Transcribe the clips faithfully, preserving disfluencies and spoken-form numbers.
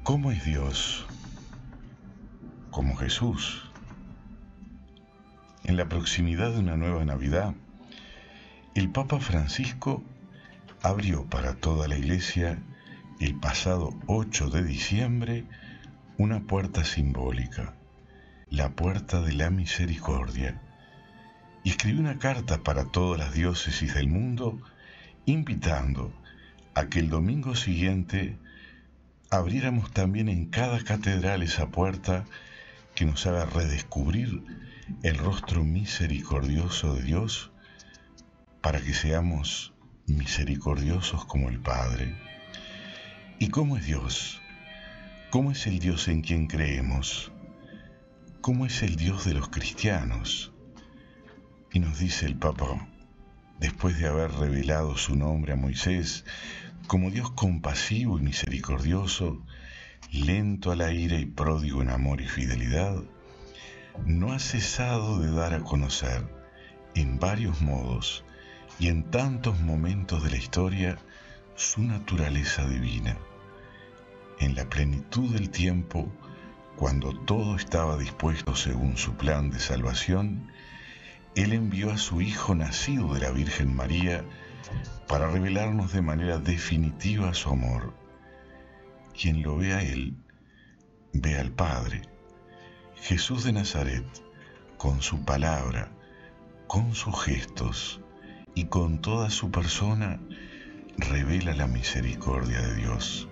¿Cómo es Dios? Como Jesús. En la proximidad de una nueva Navidad, el Papa Francisco abrió para toda la Iglesia el pasado ocho de diciembre una puerta simbólica, la puerta de la misericordia, y escribió una carta para todas las diócesis del mundo, invitando a que el domingo siguiente abriéramos también en cada catedral esa puerta que nos haga redescubrir el rostro misericordioso de Dios, para que seamos misericordiosos como el Padre. ¿Y cómo es Dios? ¿Cómo es el Dios en quien creemos? ¿Cómo es el Dios de los cristianos? Y nos dice el Papa, después de haber revelado su nombre a Moisés como Dios compasivo y misericordioso, lento a la ira y pródigo en amor y fidelidad, no ha cesado de dar a conocer en varios modos y en tantos momentos de la historia su naturaleza divina. En la plenitud del tiempo, cuando todo estaba dispuesto según su plan de salvación, Él envió a su Hijo nacido de la Virgen María para revelarnos de manera definitiva su amor. Quien lo ve a Él, ve al Padre. Jesús de Nazaret, con su palabra, con sus gestos y con toda su persona, revela la misericordia de Dios.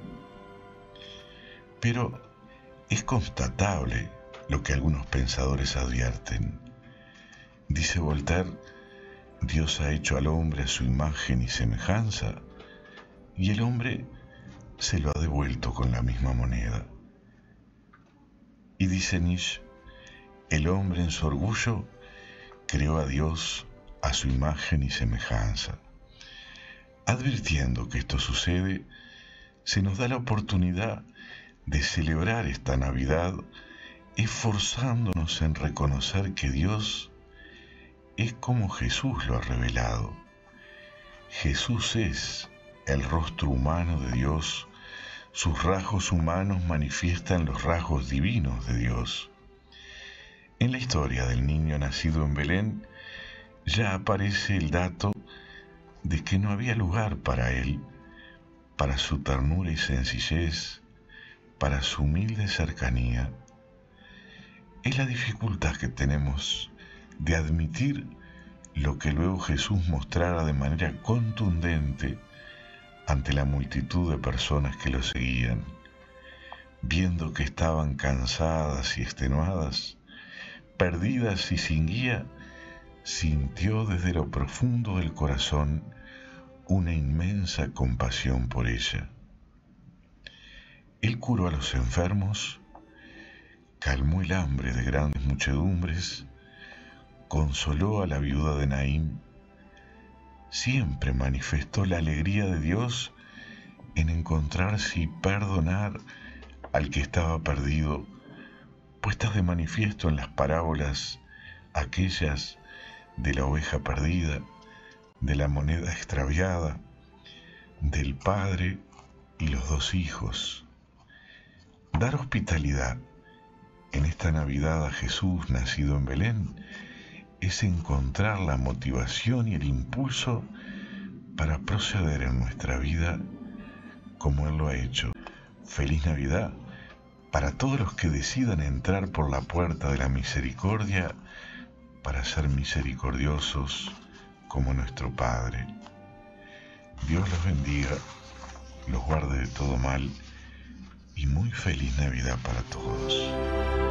Pero es constatable lo que algunos pensadores advierten. Dice Voltaire, Dios ha hecho al hombre a su imagen y semejanza, y el hombre se lo ha devuelto con la misma moneda. Y dice Nietzsche, el hombre en su orgullo creó a Dios a su imagen y semejanza. Advirtiendo que esto sucede, se nos da la oportunidad de celebrar esta Navidad esforzándonos en reconocer que Dios es como Jesús lo ha revelado. Jesús es el rostro humano de Dios. Sus rasgos humanos manifiestan los rasgos divinos de Dios. En la historia del niño nacido en Belén ya aparece el dato de que no había lugar para él, para su ternura y sencillez, para su humilde cercanía. Es la dificultad que tenemos de admitir lo que luego Jesús mostrara de manera contundente ante la multitud de personas que lo seguían. Viendo que estaban cansadas y extenuadas, perdidas y sin guía, sintió desde lo profundo del corazón una inmensa compasión por ella. Él curó a los enfermos, calmó el hambre de grandes muchedumbres, consoló a la viuda de Naín. Siempre manifestó la alegría de Dios en encontrarse y perdonar al que estaba perdido, puestas de manifiesto en las parábolas aquellas de la oveja perdida, de la moneda extraviada, del padre y los dos hijos. Dar hospitalidad en esta Navidad a Jesús nacido en Belén es encontrar la motivación y el impulso para proceder en nuestra vida como Él lo ha hecho. Feliz Navidad para todos los que decidan entrar por la puerta de la misericordia para ser misericordiosos como nuestro Padre. Dios los bendiga, los guarde de todo mal y muy feliz Navidad para todos.